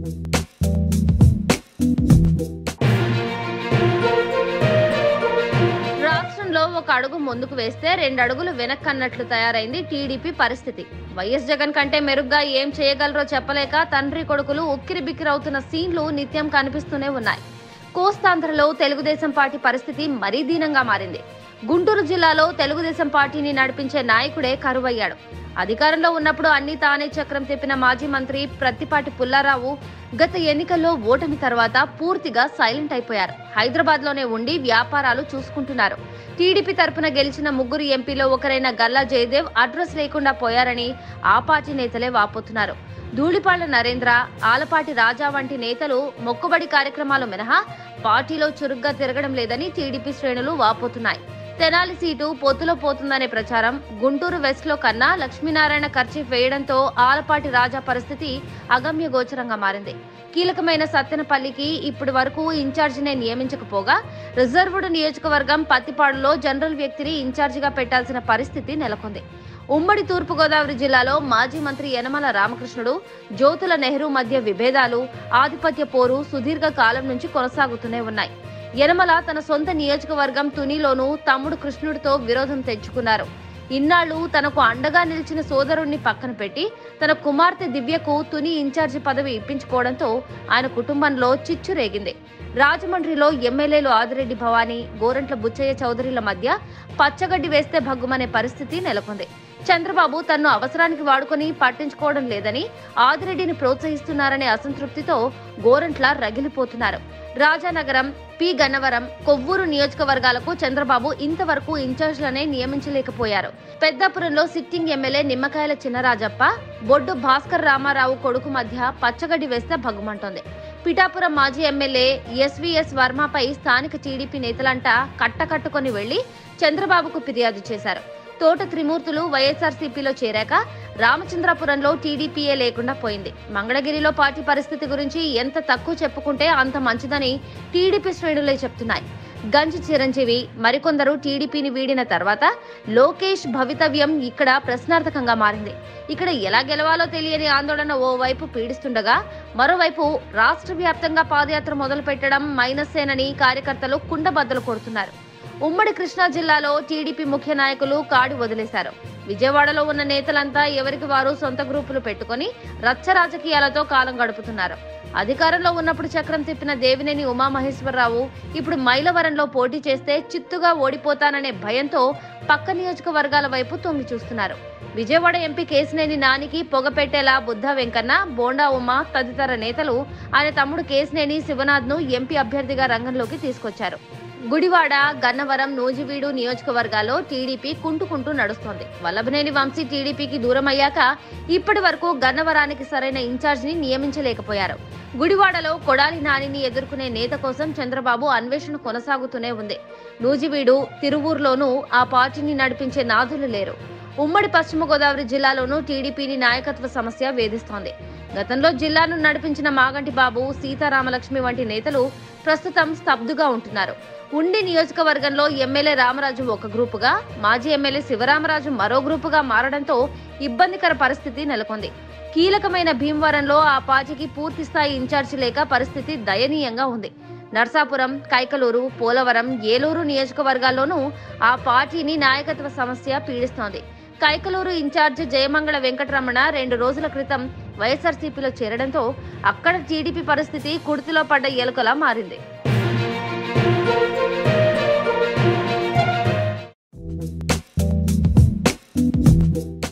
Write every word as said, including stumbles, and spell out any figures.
రాష్ట్రంలో ఒక అడుగు ముందుకు వేస్తే రెండు అడుగులు వెనక్కన్నట్లు తయారైంది టీడీపీ పరిస్థితి. వైఎస్ జగన్ కంటే మెరుగ్గా ఏం చేయగలరో చెప్పలేక తండ్రి కొడుకులు ఉక్కిరి బిక్కిరవుతున్న సీన్లు నిత్యం కనిపిస్తూనే ఉన్నాయి. కోస్తాంధ్రలో తెలుగుదేశం పార్టీ పరిస్థితి మరీ దీనంగా మారింది. గుంటూరు జిల్లాలో తెలుగుదేశం పార్టీని నడిపించే నాయకుడే కరువయ్యాడు. అధికారంలో ఉన్నప్పుడు అన్ని తానే చక్రం తిప్పిన మాజీ మంత్రి ప్రత్తిపాటి పుల్లారావు గత ఎన్నికల్లో ఓటమి తర్వాత పూర్తిగా సైలెంట్ అయిపోయారు. హైదరాబాద్ లోనే ఉండి వ్యాపారాలు చూసుకుంటున్నారు. టీడీపీ తరపున గెలిచిన ముగ్గురు ఎంపీలో ఒకరైన గల్లా జయదేవ్ అడ్రస్ లేకుండా పోయారని ఆ పార్టీ నేతలే వాపోతున్నారు. ధూళిపాళ్ల నరేంద్ర, ఆలపాటి రాజా వంటి నేతలు మొక్కుబడి కార్యక్రమాలు మినహా పార్టీలో చురుగ్గా తిరగడం లేదని టీడీపీ శ్రేణులు వాపోతున్నాయి. తెనాలి సీటు పొత్తులో పోతుందనే ప్రచారం, గుంటూరు వెస్ట్ లో కన్నా లక్ష్మీనారాయణ కర్చీఫ్ వేయడంతో ఆలపాటి రాజా పరిస్థితి అగమ్య గోచరంగా మారింది. కీలకమైన సత్తెనపల్లికి ఇప్పటి వరకు ఇన్ఛార్జినే నియమించకపోగా రిజర్వ్డ్ నియోజకవర్గం పత్తిపాడులో జనరల్ వ్యక్తిని ఇన్ఛార్జిగా పెట్టాల్సిన పరిస్థితి నెలకొంది. ఉమ్మడి తూర్పుగోదావరి జిల్లాలో మాజీ మంత్రి యనమల రామకృష్ణుడు, జ్యోతుల నెహ్రూ మధ్య విభేదాలు, ఆధిపత్య పోరు సుదీర్ఘ కాలం నుంచి కొనసాగుతూనే ఉన్నాయి. యనమల తన సొంత నియోజకవర్గం తునిలోనూ తమ్ముడు కృష్ణుడితో విరోధం తెచ్చుకున్నారు. ఇన్నాళ్లు తనకు అండగా నిలిచిన సోదరుణ్ణి పక్కన పెట్టి తన కుమార్తె దివ్యకు తుని ఇన్ఛార్జి పదవి ఇప్పించుకోవడంతో ఆయన కుటుంబంలో చిచ్చు రేగింది. రాజమండ్రిలో ఎమ్మెల్యేలు ఆదిరెడ్డి భవానీ, గోరంట్ల బుచ్చయ్య చౌదరిల మధ్య పచ్చగడ్డి వేస్తే భగ్గుమనే పరిస్థితి నెలకొంది. చంద్రబాబు తన్ను అవసరానికి వాడుకొని పట్టించుకోవడం లేదని, ఆదిరెడ్డిని ప్రోత్సహిస్తున్నారనే అసంతృప్తితో గోరంట్ల రగిలిపోతున్నారు. రాజానగరం, పి గన్నవరం, కొవ్వూరు నియోజకవర్గాలకు చంద్రబాబు ఇంతవరకు ఇన్ఛార్జ్లనే నియమించలేకపోయారు. పెద్దాపురంలో సిట్టింగ్ ఎమ్మెల్యే నిమ్మకాయల చినరాజప్ప, బొడ్డు భాస్కర్ రామారావు కొడుకు మధ్య పచ్చగడ్డి వేస్తే భగ్గుమంటోంది. పిఠాపురం మాజీ ఎమ్మెల్యే ఎస్వీఎస్ వర్మపై స్థానిక టీడీపీ నేతలంటా కట్టకట్టుకుని వెళ్లి చంద్రబాబుకు ఫిర్యాదు చేశారు. తోట త్రిమూర్తులు వైఎస్ఆర్సీపీలో చేరాక రామచంద్రపురంలో టీడీపీయే లేకుండా పోయింది. మంగళగిరిలో పార్టీ పరిస్థితి గురించి ఎంత తక్కువ చెప్పుకుంటే అంత మంచిదని టీడీపీ శ్రేణులే చెప్తున్నాయి. గంజి చిరంజీవి మరికొందరు టీడీపీని వీడిన తర్వాత లోకేష్ భవితవ్యం ఇక్కడ ప్రశ్నార్థకంగా మారింది. ఇక్కడ ఎలా గెలవాలో తెలియని ఆందోళన ఓవైపు పీడిస్తుండగా, మరోవైపు రాష్ట్ర వ్యాప్తంగా పాదయాత్ర మొదలు పెట్టడం మైనస్సేనని కార్యకర్తలు కుండబద్దలు కొడుతున్నారు. ఉమ్మడి కృష్ణా జిల్లాలో టీడీపీ ముఖ్య నాయకులు కాడి వదిలేశారు. విజయవాడలో ఉన్న నేతలంతా ఎవరికి వారు సొంత గ్రూపులు పెట్టుకుని రచ్చ రాజకీయాలతో కాలం గడుపుతున్నారు. అధికారంలో ఉన్నప్పుడు చక్రం తిప్పిన దేవినేని ఉమామహేశ్వరరావు ఇప్పుడు మైలవరంలో పోటీ చేస్తే చిత్తుగా ఓడిపోతాననే భయంతో పక్క నియోజకవర్గాల వైపు తొంగి చూస్తున్నారు. విజయవాడ ఎంపీ కేశినేని నానికి పొగ పెట్టేలా బుద్ధ వెంకన్న, బోండా ఉమా తదితర నేతలు ఆయన తమ్ముడు కేశినేని శివనాథ్ ను ఎంపీ అభ్యర్థిగా రంగంలోకి తీసుకొచ్చారు. గుడివాడ, గన్నవరం, నూజివీడు నియోజకవర్గాల్లో టీడీపీ కుంటుకుంటూ నడుస్తోంది. వల్లభనేని వంశీ టీడీపీకి దూరమయ్యాక ఇప్పటి వరకు గన్నవరానికి సరైన ఇన్ఛార్జిని నియమించలేకపోయారు. గుడివాడలో కొడాలి నానిని ఎదుర్కొనే నేత కోసం చంద్రబాబు అన్వేషణ కొనసాగుతూనే ఉంది. నూజివీడు, తిరువూరులోనూ ఆ పార్టీని నడిపించే నాథులు లేరు. ఉమ్మడి పశ్చిమ గోదావరి జిల్లాలోనూ టీడీపీని నాయకత్వ సమస్య వేధిస్తోంది. గతంలో జిల్లాను నడిపించిన మాగంటి బాబు, సీతారామలక్ష్మి వంటి నేతలు ప్రస్తుతం స్తబ్దుగా ఉంటున్నారు. ఉండి నియోజకవర్గంలో ఎమ్మెల్యే రామరాజు ఒక గ్రూపుగా, మాజీ ఎమ్మెల్యే శివరామరాజు మరో గ్రూపుగా మారడంతో ఇబ్బందికర పరిస్థితి నెలకొంది. కీలకమైన భీమవరంలో ఆ పార్టీకి పూర్తి స్థాయి ఇన్ఛార్జి లేక పరిస్థితి దయనీయంగా ఉంది. నర్సాపురం, కైకలూరు, పోలవరం, ఏలూరు నియోజకవర్గాల్లోనూ ఆ పార్టీని నాయకత్వ సమస్య పీడిస్తోంది. కైకలూరు ఇన్ఛార్జి జయమంగళ వెంకటరమణ రెండు రోజుల క్రితం వైఎస్ఆర్సీపీలో చేరడంతో అక్కడ టీడీపీ పరిస్థితి కుడితిలో పడ్డ ఎలుకలా మారింది.